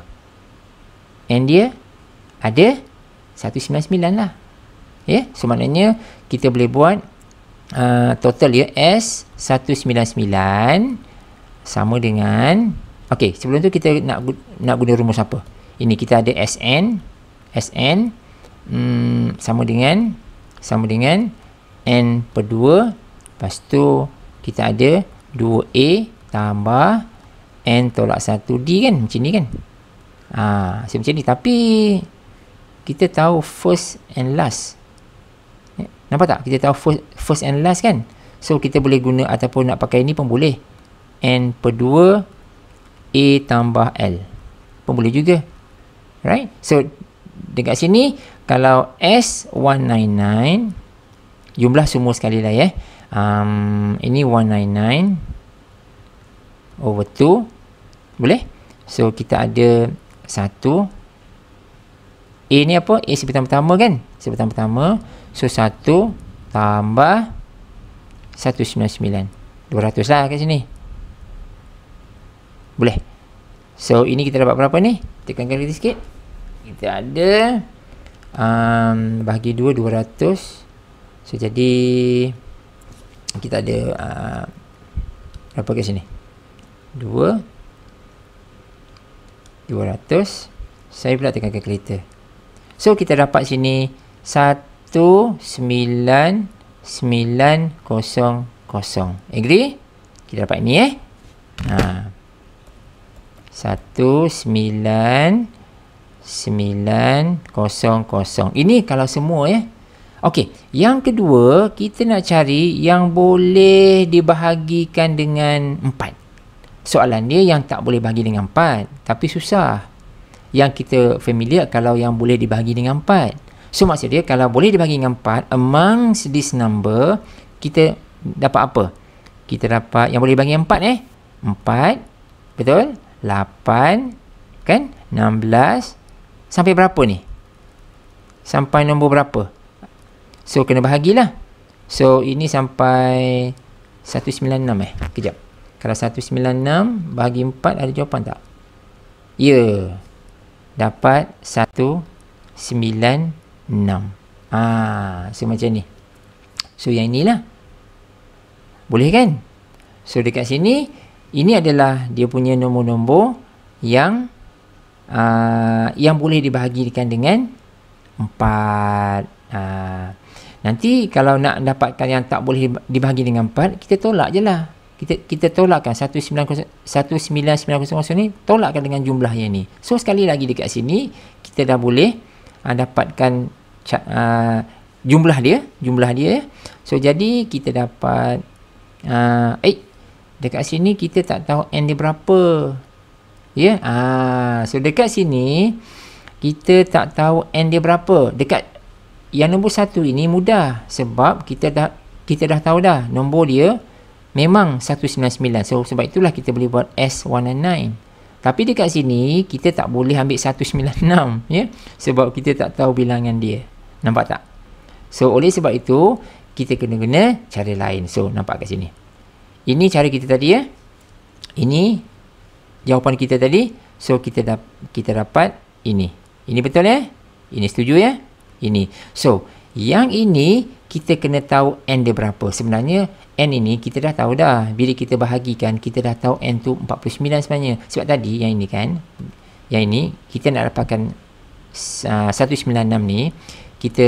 N dia ada seratus sembilan puluh sembilan lah. Ya, yeah? So maknanya kita boleh buat uh, total dia S seratus sembilan puluh sembilan sama dengan, okey, sebelum tu kita nak nak guna rumus apa? Ini kita ada Sn, Sn hmm, sama dengan sama dengan N per dua. Lepas tu kita ada dua A tambah N tolak satu D kan, macam ni kan. Ah, ha, macam ni. Tapi kita tahu first and last. Nampak tak? Kita tahu first, first and last kan? So, kita boleh guna ataupun nak pakai ni pun boleh. N per dua A tambah L pun boleh juga. Right? So, dekat sini, kalau S seratus sembilan puluh sembilan, jumlah semua sekali lah ya. Um, ini seratus sembilan puluh sembilan over dua. Boleh? So, kita ada satu. A ni apa? A sebutan pertama kan? Sebutan pertama. So, satu tambah seratus sembilan puluh sembilan. dua ratus lah kat sini. Boleh. So, ini kita dapat berapa ni? Tekan kali sikit. Kita ada um, bahagi dua, dua ratus. So, jadi kita ada uh, berapa kat sini? dua. dua ratus. Saya pula tekan kalkulator. So, kita dapat sini satu sembilan sembilan kosong kosong. Agree? Kita dapat ini eh. Ha. satu sembilan sembilan kosong kosong. Ini kalau semua ya. Okey, yang kedua kita nak cari yang boleh dibahagikan dengan empat. Soalan dia yang tak boleh bahagi dengan empat, tapi susah. Yang kita familiar kalau yang boleh dibahagi dengan empat. So maksud dia kalau boleh dibahagi dengan empat, among this number kita dapat apa? kita dapat yang boleh bagi empat eh. empat, betul? lapan, kan? enam belas. Sampai berapa ni? Sampai nombor berapa? So, kena bahagilah. So, ini sampai seratus sembilan puluh enam eh. Kejap. Kalau seratus sembilan puluh enam bahagi empat, ada jawapan tak? Ya. Yeah. Dapat seratus sembilan puluh enam. Ah, so macam ni. So, yang inilah. Boleh kan? So, dekat sini, ini adalah dia punya nombor-nombor yang uh, yang boleh dibahagikan dengan empat. Uh, nanti kalau nak dapatkan yang tak boleh dibahagi dengan empat, kita tolak je lah. Kita, kita tolakkan satu sembilan sembilan kosong ni, tolakkan dengan jumlah yang ni. So, sekali lagi dekat sini, kita dah boleh uh, dapatkan uh, jumlah dia. Jumlah dia. So, jadi kita dapat uh, eh, dekat sini kita tak tahu n dia berapa. Ya. Yeah? Ah, so dekat sini kita tak tahu n dia berapa. Dekat yang nombor satu ini mudah sebab kita dah kita dah tahu dah nombor dia memang seratus sembilan puluh sembilan. So sebab itulah kita boleh buat S seratus sembilan. Tapi dekat sini kita tak boleh ambil seratus sembilan puluh enam, ya. Sebab kita tak tahu bilangan dia. Nampak tak? So oleh sebab itu kita kena guna cara lain. So nampak kat sini. Ini cara kita tadi ya. Ini jawapan kita tadi. So kita dap kita dapat ini. Ini betul ya? Ini setuju ya? Ini. So yang ini kita kena tahu n dia berapa. Sebenarnya n ini kita dah tahu dah. Bila kita bahagikan kita dah tahu n tu empat puluh sembilan sebenarnya. Sebab tadi yang ini kan. Yang ini kita nak dapatkan uh, seratus sembilan puluh enam ni. Kita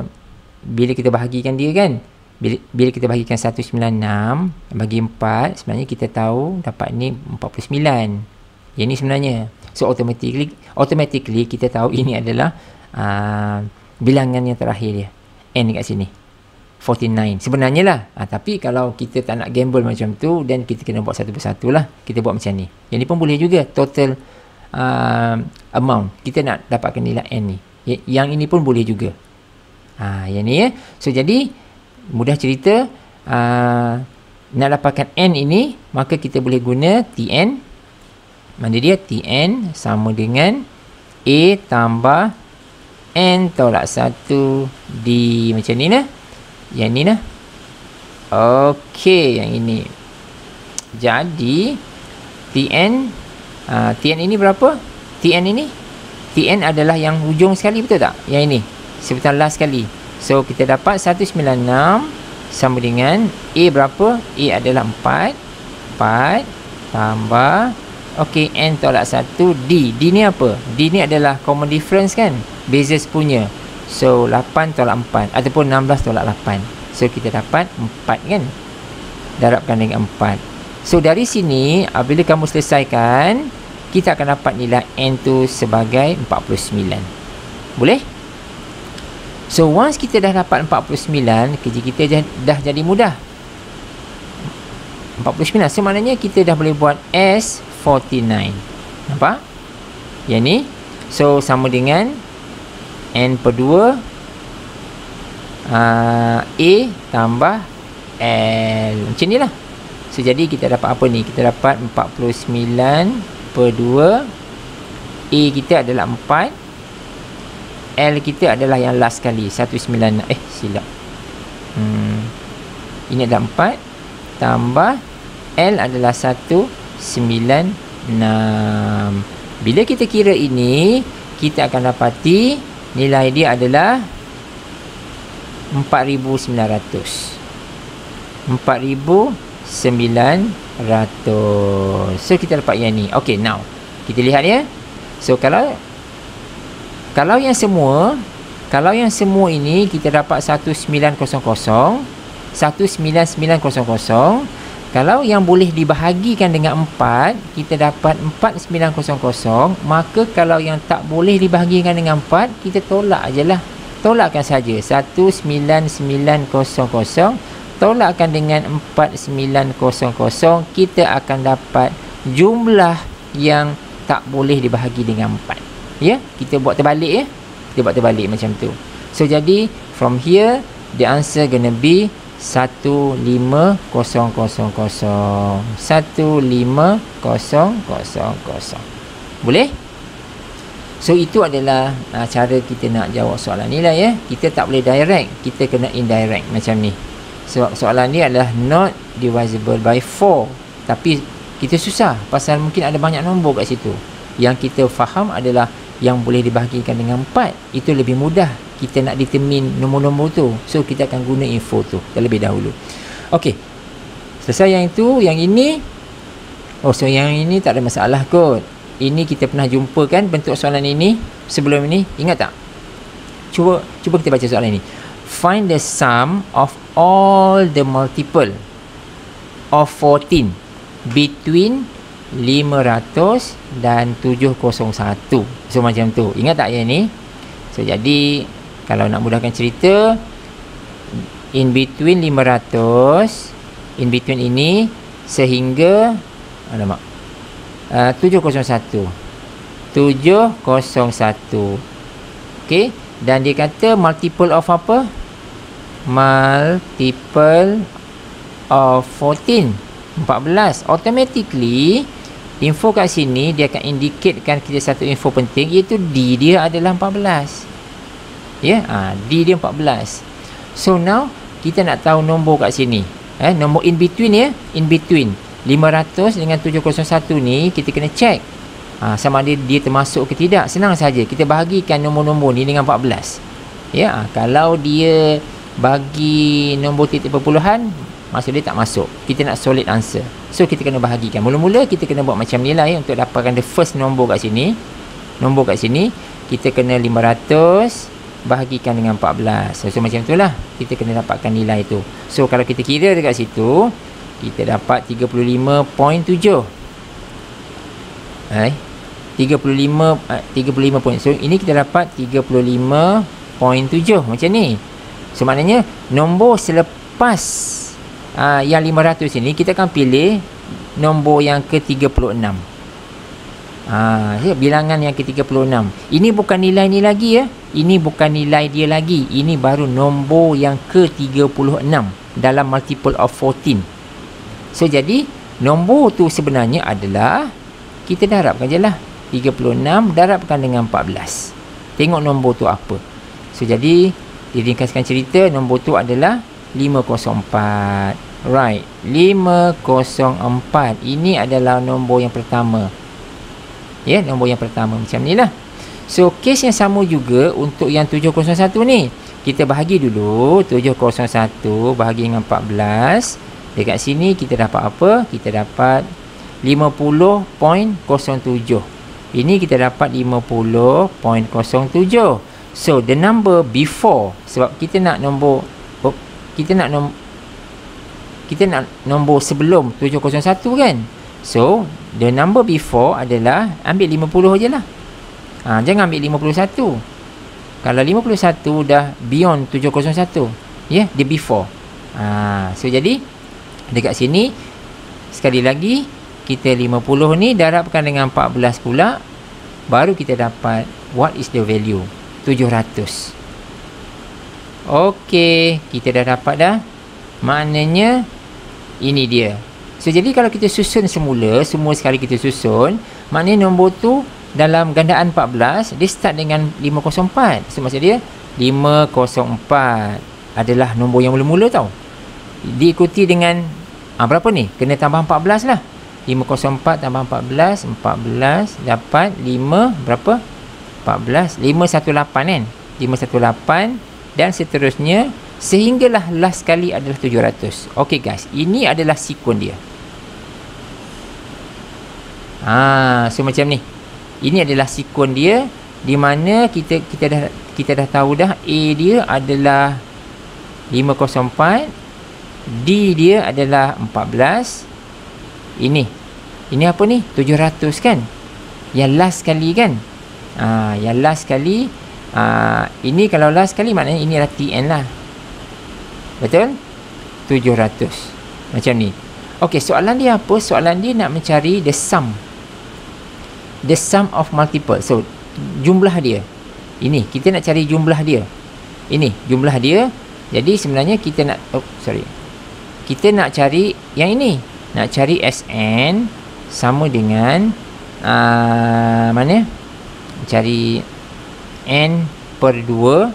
bila kita bahagikan dia kan. Bila, bila kita bahagikan seratus sembilan puluh enam bagi empat, sebenarnya kita tahu dapat ni empat puluh sembilan. Yang ni sebenarnya. So, automatically automatically kita tahu ini adalah uh, bilangan yang terakhir dia. N dekat sini. empat puluh sembilan. Sebenarnya lah. Uh, tapi kalau kita tak nak gamble macam tu, then kita kena buat satu persatu lah. Kita buat macam ni. Yang ni pun boleh juga. Total uh, amount. Kita nak dapatkan nilai N ni. Yang ini pun boleh juga. Uh, yang ni ya. So, jadi mudah cerita, uh, nak dapatkan n ini, maka kita boleh guna Tn. Mana dia? Tn sama dengan A tambah N tolak satu D. Macam ni lah. Yang ni lah. Okey, yang ini. Jadi, Tn, uh, Tn ini berapa? Tn ini? Tn adalah yang hujung sekali, betul tak? Yang ini. Sebutan last sekali. So, kita dapat seratus sembilan puluh enam sama dengan A berapa? A adalah empat. empat tambah, ok, N tolak satu, D. D ni apa? D ni adalah common difference kan? Basis punya. So, lapan tolak empat. Ataupun enam belas tolak lapan. So, kita dapat empat kan? Darabkan dengan empat. So, dari sini, apabila kamu selesaikan, kita akan dapat nilai N tu sebagai empat puluh sembilan. Boleh? So, once kita dah dapat empat puluh sembilan, kerja kita dah, dah jadi mudah. empat puluh sembilan. So, maknanya kita dah boleh buat S empat puluh sembilan. Nampak? Yang ni. So, sama dengan N per dua. Uh, A tambah L. Macam ni lah. So, jadi kita dapat apa ni? Kita dapat empat puluh sembilan per dua. A kita adalah empat. L kita adalah yang last sekali, seratus sembilan. Eh, silap. Hmm. Ini adalah empat. Tambah L adalah seratus sembilan puluh enam. Bila kita kira ini, kita akan dapati nilai dia adalah empat ribu sembilan ratus. empat ribu sembilan ratus. So, kita dapat yang ni. Okay, now. Kita lihat ya. So, kalau Kalau yang semua, kalau yang semua ini kita dapat satu sembilan kosong kosong, satu sembilan sembilan kosong kosong. Kalau yang boleh dibahagikan dengan empat, kita dapat empat sembilan kosong kosong. Maka kalau yang tak boleh dibahagikan dengan empat, kita tolak ajalah. Tolakkan saja. satu sembilan sembilan kosong kosong. Tolakkan dengan empat sembilan kosong kosong. Kita akan dapat jumlah yang tak boleh dibahagi dengan empat. Ya, kita buat terbalik ya. Kita buat terbalik macam tu. So, jadi from here the answer gonna be satu lima kosong kosong kosong satu lima kosong kosong kosong. Boleh? So itu adalah uh, cara kita nak jawab soalan ni lah ya. Kita tak boleh direct, kita kena indirect macam ni. So soalan ni adalah not divisible by four, tapi kita susah pasal mungkin ada banyak nombor kat situ. Yang kita faham adalah yang boleh dibahagikan dengan empat. Itu lebih mudah kita nak determine nombor-nombor tu. So kita akan guna info tu terlebih dahulu. Okey, selesai yang itu. Yang ini, oh so yang ini tak ada masalah kot. Ini kita pernah jumpa kan bentuk soalan ini sebelum ini, ingat tak? Cuba cuba kita baca soalan ini. Find the sum of all the multiple of fourteen between lima ratus dan tujuh kosong satu. So macam tu. Ingat tak yang ni? So jadi kalau nak mudahkan cerita, in between lima ratus, in between ini sehingga alamak uh, tujuh kosong satu. tujuh kosong satu. Okey, dan dia kata multiple of apa? Multiple of fourteen, empat belas. Automatically info kat sini dia akan indicate-kan kita satu info penting, iaitu D dia adalah empat belas. Ya, yeah? ha, D dia empat belas. So now kita nak tahu nombor kat sini. Eh, nombor in between ya, in between lima ratus dengan tujuh kosong satu ni kita kena check. Ha, sama ada dia termasuk ke tidak. Senang saja, kita bahagikan nombor-nombor ni dengan empat belas. Ya, ha, kalau dia bagi nombor titik perpuluhan, maksud dia tak masuk. Kita nak solid answer. So kita kena bahagikan. Mula-mula kita kena buat macam ni lah ya, untuk dapatkan the first nombor kat sini. Nombor kat sini kita kena lima ratus bahagikan dengan empat belas. So, so macam itulah kita kena dapatkan nilai tu. So kalau kita kira dekat situ, kita dapat tiga puluh lima perpuluhan tujuh. Hai. tiga puluh lima tiga puluh lima point. So ini kita dapat tiga puluh lima perpuluhan tujuh macam ni. So maknanya nombor selepas Uh, yang lima ratus ini kita akan pilih nombor yang ke tiga puluh enam. Ah, uh, bilangan yang ke tiga puluh enam. Ini bukan nilai ni lagi ya. Ini bukan nilai dia lagi. Ini baru nombor yang ke tiga puluh enam dalam multiple of fourteen. So jadi nombor tu sebenarnya adalah, kita darabkan je lah, tiga puluh enam darabkan dengan empat belas. Tengok nombor tu apa. So jadi diringkaskan cerita, nombor tu adalah lima kosong empat. Right, lima kosong empat. Ini adalah nombor yang pertama. Ya, nombor yang pertama macam ni lah. So kes yang sama juga untuk yang tujuh kosong satu ni. Kita bahagi dulu tujuh kosong satu bahagi dengan empat belas. Dekat sini kita dapat apa? Kita dapat lima puluh perpuluhan kosong tujuh. Ini kita dapat lima puluh perpuluhan kosong tujuh. So the number before, sebab kita nak nombor kita nak nom kita nak nombor sebelum tujuh kosong satu kan. So the number before adalah ambil lima puluh je lah. Ha, jangan ambil lima puluh satu. Kalau lima puluh satu dah beyond tujuh kosong satu, ya, yeah, the before. Ha, so jadi dekat sini sekali lagi kita lima puluh ni darabkan dengan empat belas pula, baru kita dapat what is the value, tujuh ratus. Okey, kita dah dapat dah. Maknanya ini dia. So jadi kalau kita susun semula, semua sekali kita susun, maknanya nombor tu dalam gandaan empat belas, dia start dengan lima kosong empat. So maksud dia lima kosong empat adalah nombor yang mula-mula tau. Diikuti dengan ah, berapa ni? Kena tambah empat belas lah. lima kosong empat tambah empat belas, empat belas dapat lima berapa? empat belas, lima satu lapan kan? lima satu lapan dan seterusnya sehinggalah last kali adalah tujuh ratus. Okey guys, ini adalah sikon dia. Ah, so macam ni. Ini adalah sikon dia, di mana kita kita dah kita dah tahu dah A dia adalah lima kosong empat, D dia adalah empat belas. Ini. Ini apa ni? tujuh ratus kan? Yang last kali kan? Ah, yang last kali. Uh, ini kalau last kali maknanya ini adalah T N lah. Betul? tujuh ratus. Macam ni. Okey, soalan dia apa? Soalan dia nak mencari the sum. The sum of multiple. So, jumlah dia. Ini, kita nak cari jumlah dia. Ini, jumlah dia. Jadi sebenarnya kita nak, oh sorry, kita nak cari yang ini, nak cari Sn sama dengan uh, mana, cari n per dua,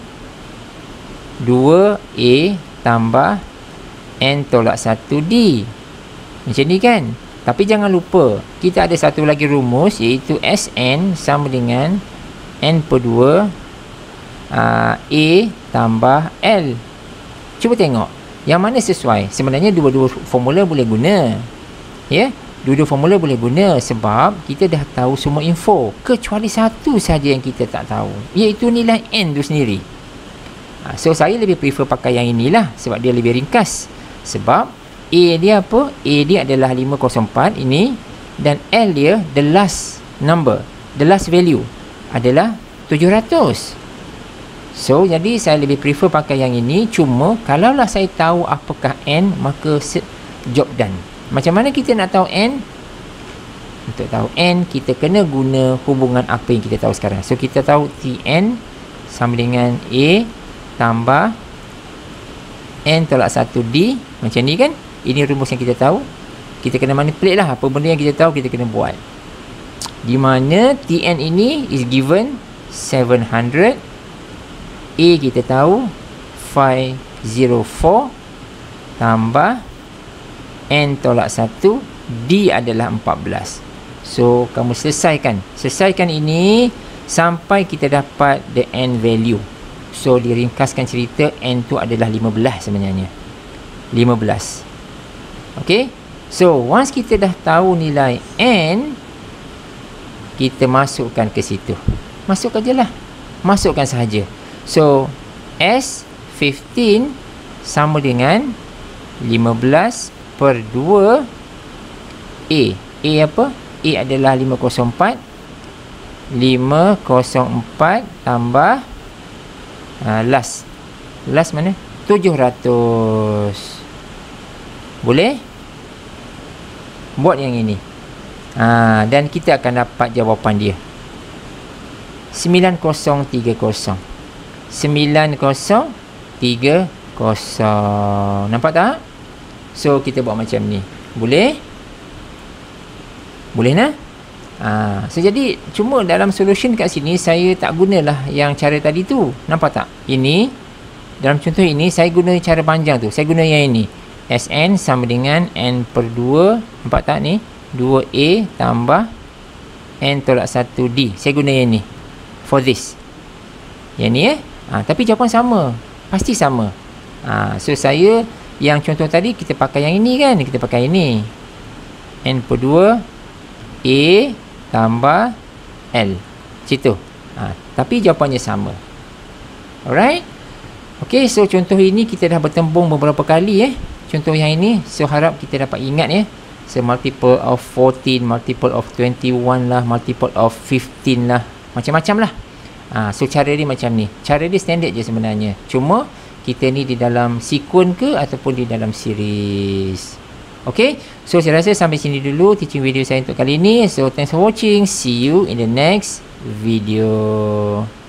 dua A tambah n tolak satu D, macam ni kan. Tapi jangan lupa, kita ada satu lagi rumus, iaitu Sn sama dengan n per dua uh, A tambah L. Cuba tengok yang mana sesuai. Sebenarnya dua-dua formula boleh guna, ya, dua-dua formula boleh guna sebab kita dah tahu semua info, kecuali satu saja yang kita tak tahu, iaitu nilai n tu sendiri. ha, So saya lebih prefer pakai yang inilah sebab dia lebih ringkas. Sebab A dia apa? A dia adalah lima kosong empat ini, dan L dia the last number, the last value adalah tujuh ratus. So jadi saya lebih prefer pakai yang ini. Cuma kalaulah saya tahu apakah n, maka job done. Macam mana kita nak tahu n? Untuk tahu n, kita kena guna hubungan apa yang kita tahu sekarang. So kita tahu Tn sama dengan A tambah n tolak satu D. Macam ni kan. Ini rumus yang kita tahu. Kita kena manipulate lah. Apa benda yang kita tahu, kita kena buat. Di mana Tn ini is given tujuh ratus, A kita tahu lima kosong empat tambah n tolak satu, D adalah empat belas. So kamu selesaikan selesaikan ini sampai kita dapat the n value. So diringkaskan cerita, n tu adalah lima belas sebenarnya, lima belas. Okay, so once kita dah tahu nilai n, kita masukkan ke situ. Masukkan je lah, masukkan sahaja. So S lima belas sama dengan lima belas per dua A. A apa? A adalah lima kosong empat. lima kosong empat tambah uh, last. Last mana? tujuh ratus. Boleh? Buat yang ini. Uh, dan kita akan dapat jawapan dia. sembilan kosong tiga kosong. sembilan kosong tiga kosong. Nampak tak? So kita buat macam ni. Boleh? Boleh nak? Ha, so jadi cuma dalam solution kat sini saya tak gunalah yang cara tadi tu. Nampak tak? Ini dalam contoh ini saya guna cara panjang tu. Saya guna yang ini. Sn sama dengan n per dua. Nampak tak ni? dua A tambah n tolak satu D. Saya guna yang ni for this. Yang ni eh. Ha, tapi jawapan sama. Pasti sama. Ha, so saya yang contoh tadi kita pakai yang ini kan. Kita pakai ini. N per dua A tambah L. Situ. Ha, tapi jawapannya sama. Alright. Okay, so contoh ini kita dah bertembung beberapa kali eh. Contoh yang ini. So harap kita dapat ingat ya. So multiple of fourteen, multiple of twenty-one lah, multiple of fifteen lah. Macam-macam lah. Ha, so cara dia macam ni. Cara dia standard je sebenarnya. Cuma kita ni di dalam sequence ke ataupun di dalam series. Okay. So saya rasa sampai sini dulu teaching video saya untuk kali ini. So thanks for watching. See you in the next video.